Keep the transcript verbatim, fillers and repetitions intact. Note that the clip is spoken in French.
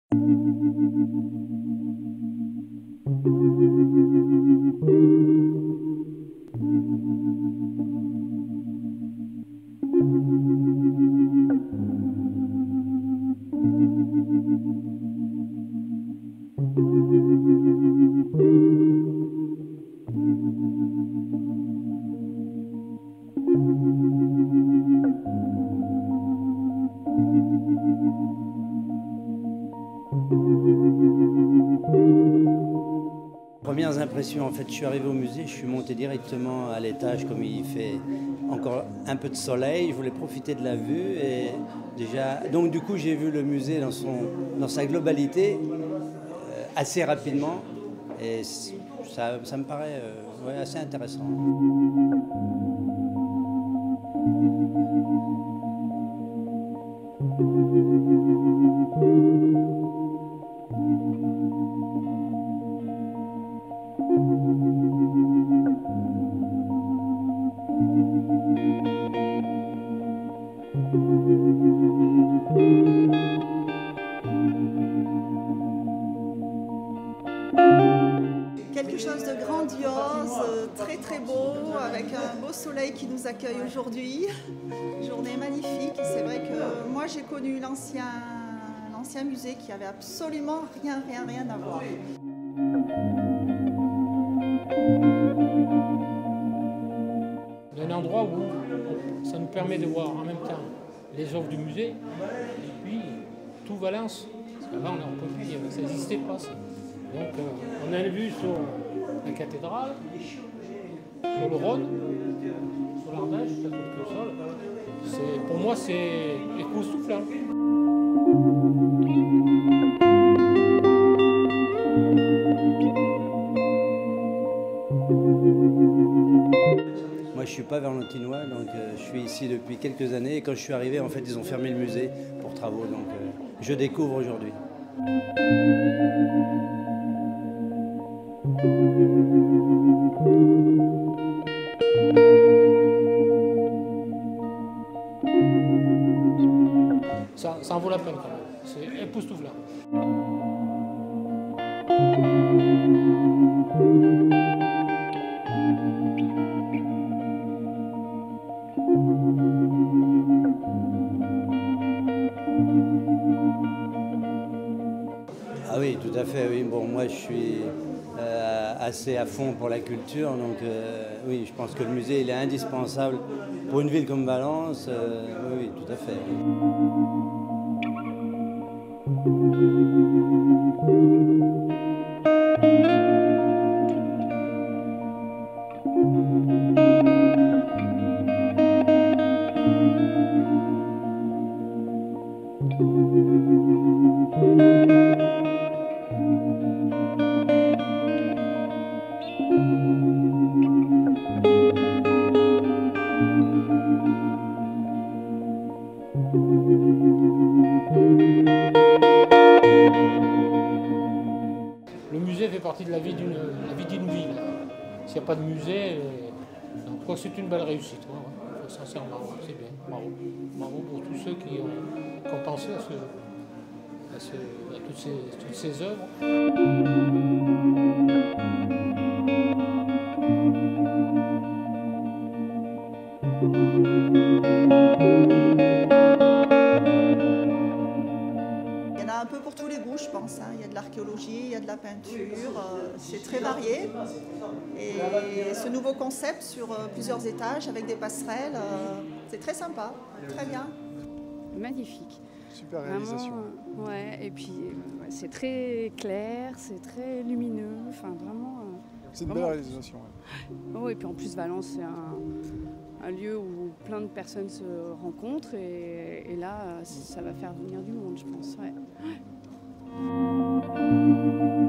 Premières impressions, en fait, je suis arrivé au musée, je suis monté directement à l'étage comme il fait encore un peu de soleil, je voulais profiter de la vue et déjà, donc du coup j'ai vu le musée dans, son, dans sa globalité euh, assez rapidement et ça, ça me paraît euh, ouais, assez intéressant. Quelque chose de grandiose, très très beau, avec un beau soleil qui nous accueille aujourd'hui. Journée magnifique. C'est vrai que moi j'ai connu l'ancien l'ancien musée qui avait absolument rien, rien, rien à voir. Un endroit où ça nous permet de voir en même temps les œuvres du musée et puis tout Valence. Parce qu'avant on ne peut plus dire, ça n'existait pas ça. Donc euh, on a une vue sur la cathédrale, sur le Rhône, sur l'Ardèche, sur le sol. Pour moi c'est époustouflant. Moi je ne suis pas valentinois, donc euh, je suis ici depuis quelques années et quand je suis arrivé en fait ils ont fermé le musée pour travaux, donc euh, je découvre aujourd'hui. Ça, ça en vaut la peine quand même, c'est époustouflant. Ah oui, tout à fait, oui. Bon, moi je suis euh, assez à fond pour la culture, donc euh, oui, je pense que le musée il est indispensable pour une ville comme Valence, euh, oui, oui, tout à fait. Le musée fait partie de la vie d'une ville. S'il n'y a pas de musée, euh, c'est une belle réussite. Ouais, ouais. Sincèrement, c'est bien. Bravo. Bravo pour tous ceux qui ont, qui ont pensé à, ce, à, ce, à toutes, ces, toutes ces œuvres. Il y en a un peu pour tous les goûts, je pense. Hein. Il y a de l'archéologie, il y a de la peinture, euh, c'est très varié. Et ce nouveau concept sur euh, plusieurs étages avec des passerelles, euh, c'est très sympa, très bien. Magnifique. Super réalisation. Vraiment, ouais, et puis ouais, c'est très clair, c'est très lumineux, enfin vraiment. C'est une vraiment, belle réalisation. Ouais. Oh, et puis en plus Valence, c'est un, un lieu où plein de personnes se rencontrent et, et là, ça va faire venir du monde, je pense. Ouais.